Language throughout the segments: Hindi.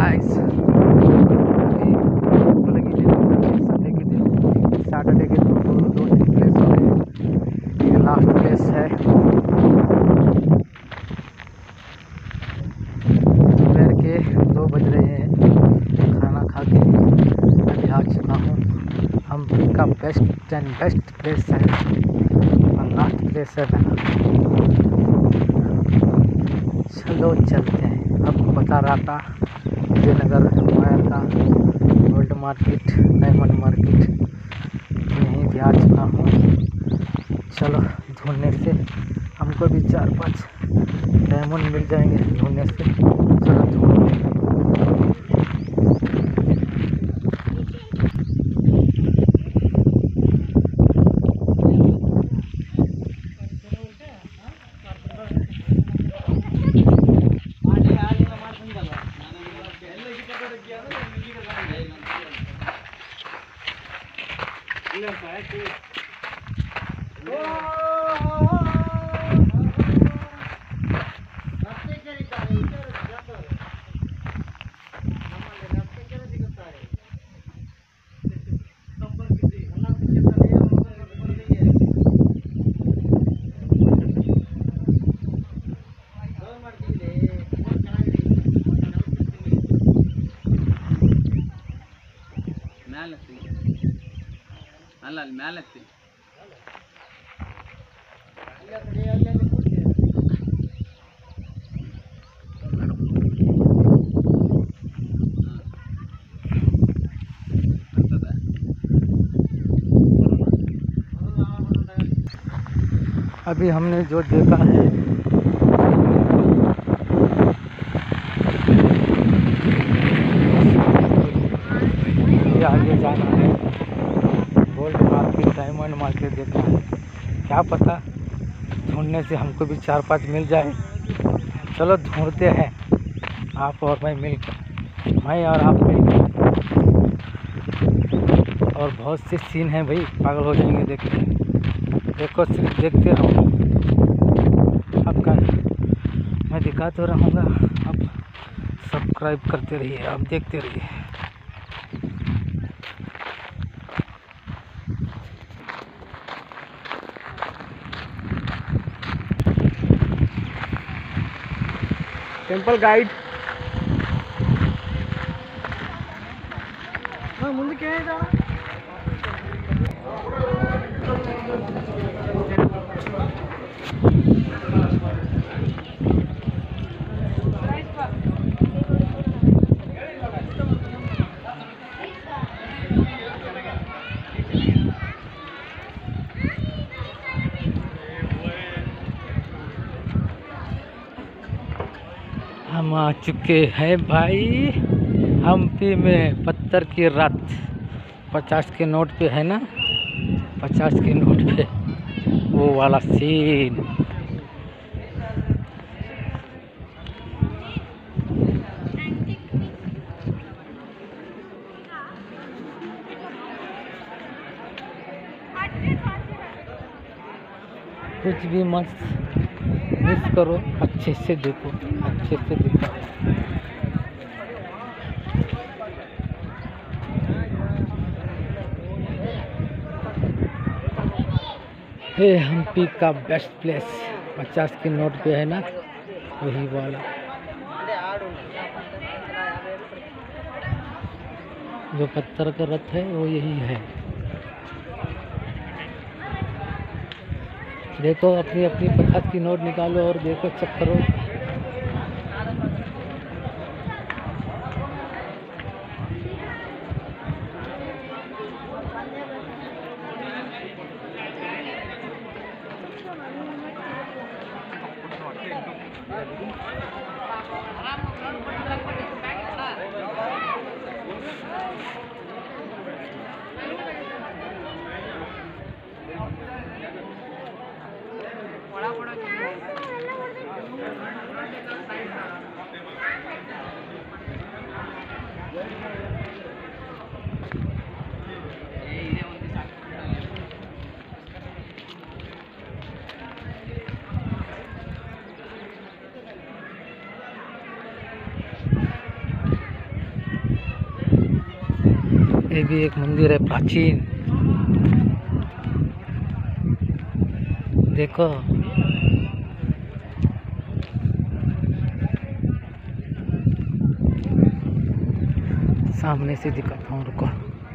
गाइस, सैटरडे के दो तीन प्लेस हो गए। ये लास्ट प्लेस है। दोपहर के 2 बज रहे हैं। खाना खा के अभी आ चुका हूँ। हम का बेस्ट एंड बेस्ट प्लेस है और लास्ट प्लेस है मेरा। चलो चलते हैं। आपको बता रहा था विजयनगर आया था, गोल्ड मार्केट, डायमंड मार्केट, यहीं भी आ चुका हूँ। चलो ढूंढने से हमको भी 4-5 डायमंड मिल जाएंगे ढूंढने से। चलो ढूंढते हैं। अभी हमने जो देखा है ये आगे जाना है। गोल्ड मार्केट, डायमंड मार्केट देखना है। क्या पता ढूंढने से हमको भी 4-5 मिल जाए। चलो ढूंढते हैं, आप और मैं मिलकर, मैं और आप मिलकर। और बहुत से सीन हैं भाई, पागल हो जाएंगे देखते। देखो सिर्फ देखते रहो। आपका मैं दिखा तो रहूँगा, आप सब्सक्राइब करते रहिए, आप देखते रहिए। टेंपल गाइड ముందు हम आ चुके हैं भाई हम्पी में। पत्थर की रात 50 के नोट पे है ना, 50 के नोट पे वो वाला सीन। कुछ भी मत मिस करो, अच्छे से देखो, अच्छे से देखो। हे हम्पी का बेस्ट प्लेस 50 के नोट पे है ना, वही वाला जो पत्थर का रथ है वो यही है। देखो अपनी अपनी 50 की नोट निकालो और देखो, चेक करो। ये भी एक मंदिर है प्राचीन, देखो। सामने से दिखाता हूँ, रुको।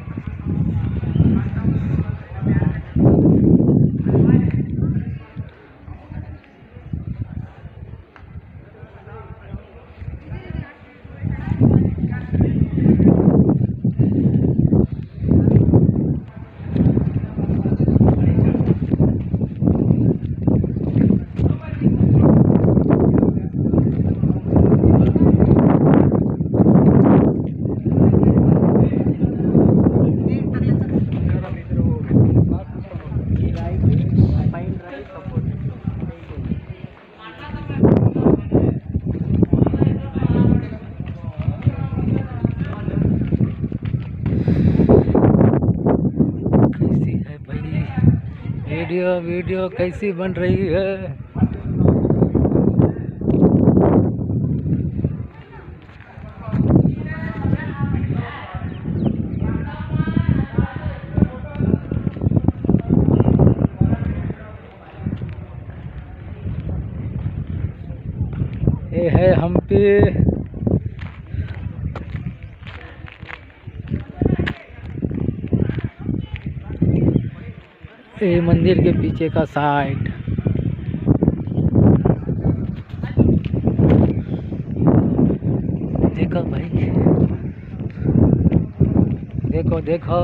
वीडियो कैसी बन रही है? ये है हम्पी। ये मंदिर के पीछे का साइड। देखो भाई, देखो देखो।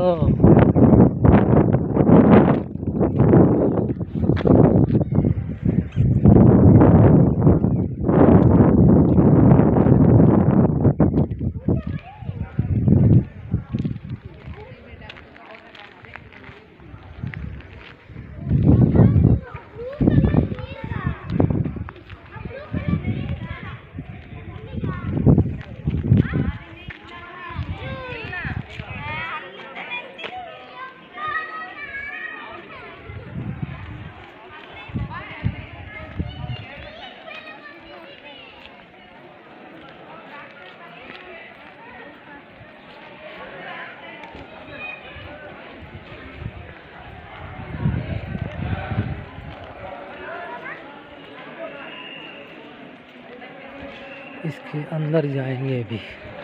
इसके अंदर जाएंगे अभी।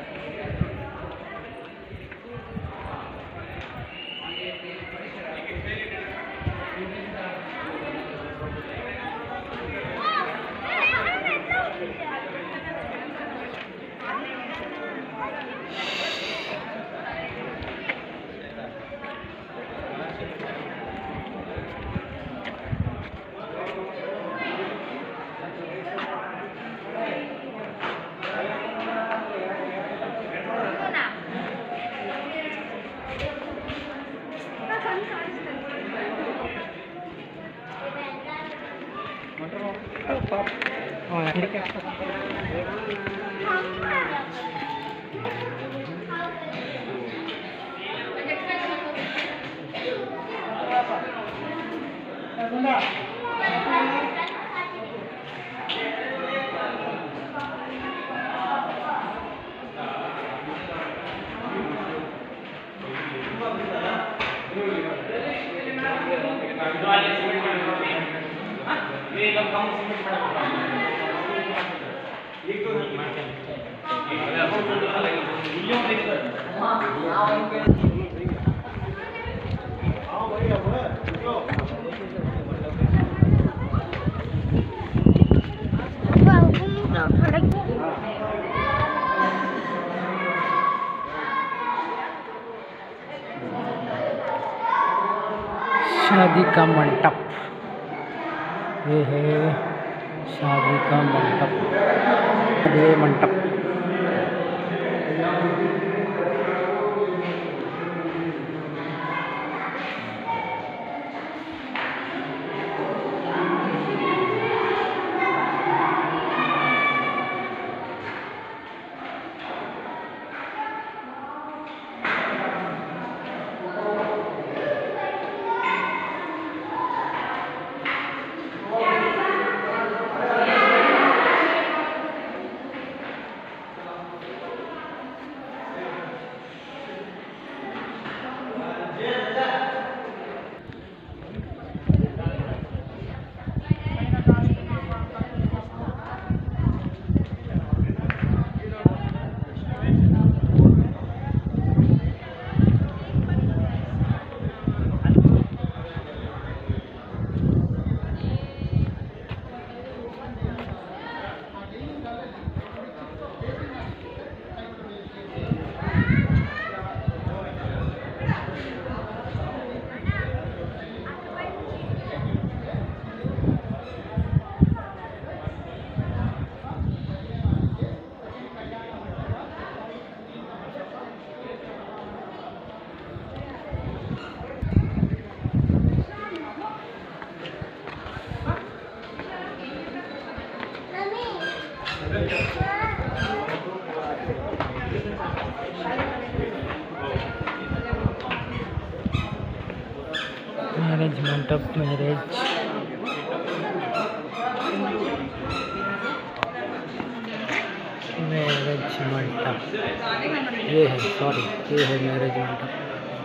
शादी का मंडप, ये है शादी का मंडप, ये मंडप। मैरिज मंडप मैरिज मंडप ये है, सॉरी ये है मैरिज मंडप।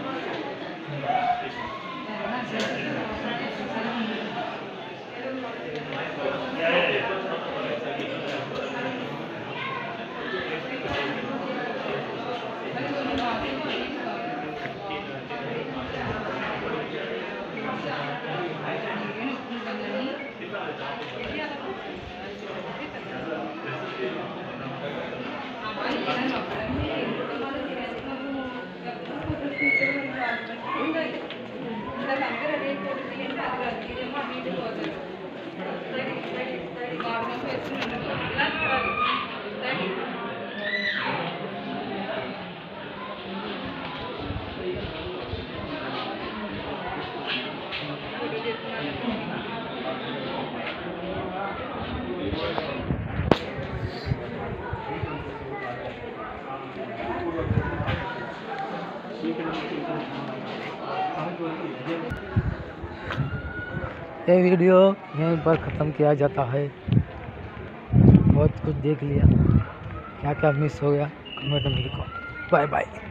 ये वीडियो यहीं पर ख़त्म किया जाता है। बहुत कुछ देख लिया, क्या क्या मिस हो गया कमेंट में लिखो। Bye bye.